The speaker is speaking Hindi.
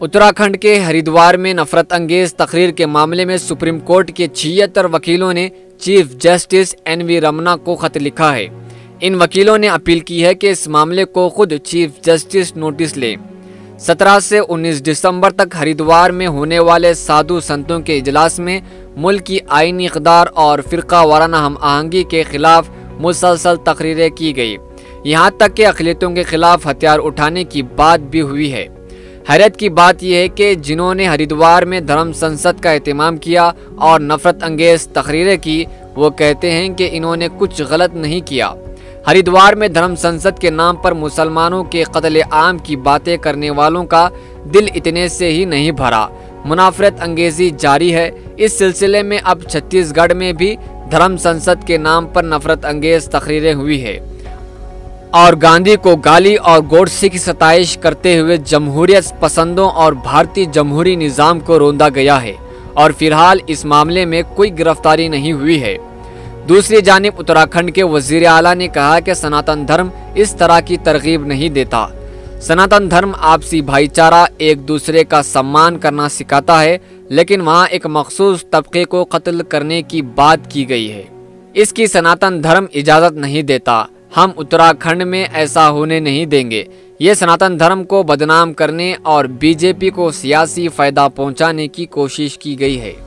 उत्तराखंड के हरिद्वार में नफरत अंगेज तकरीर के मामले में सुप्रीम कोर्ट के 76 वकीलों ने चीफ जस्टिस NV रमन्ना को खत लिखा है। इन वकीलों ने अपील की है कि इस मामले को खुद चीफ जस्टिस नोटिस लें। 17 से 19 दिसंबर तक हरिद्वार में होने वाले साधु संतों के इजलास में मुल्क की आईनी इक़दार और फ़िरका वाराना हम आहंगी के खिलाफ मुसलसल तकरीरें की गई। यहाँ तक कि अक़लियतों के खिलाफ हथियार उठाने की बात भी हुई है। हैरत की बात यह है कि जिन्होंने हरिद्वार में धर्म संसद का एहतमाम किया और नफरत अंगेज तकरीरें की, वो कहते हैं कि इन्होंने कुछ गलत नहीं किया। हरिद्वार में धर्म संसद के नाम पर मुसलमानों के कत्ले आम की बातें करने वालों का दिल इतने से ही नहीं भरा। मुनाफरत अंगेजी जारी है। इस सिलसिले में अब छत्तीसगढ़ में भी धर्म संसद के नाम पर नफरत अंगेज तकरीरें हुई है और गांधी को गाली और गोडसे की सताइश करते हुए जमहूरियत पसंदों और भारतीय जमहूरी निज़ाम को रोंदा गया है और फिलहाल इस मामले में कोई गिरफ्तारी नहीं हुई है। दूसरी जानिब उत्तराखंड के वजीर आला ने कहा कि सनातन धर्म इस तरह की तरगीब नहीं देता। सनातन धर्म आपसी भाईचारा, एक दूसरे का सम्मान करना सिखाता है, लेकिन वहाँ एक मखसूस तबके को कत्ल करने की बात की गई है। इसकी सनातन धर्म इजाज़त नहीं देता। हम उत्तराखंड में ऐसा होने नहीं देंगे। ये सनातन धर्म को बदनाम करने और बीजेपी को सियासी फ़ायदा पहुंचाने की कोशिश की गई है।